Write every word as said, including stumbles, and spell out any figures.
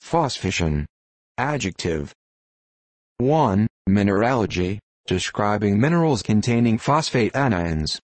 Phosphatian. Adjective. one. Mineralogy, describing minerals containing phosphate anions.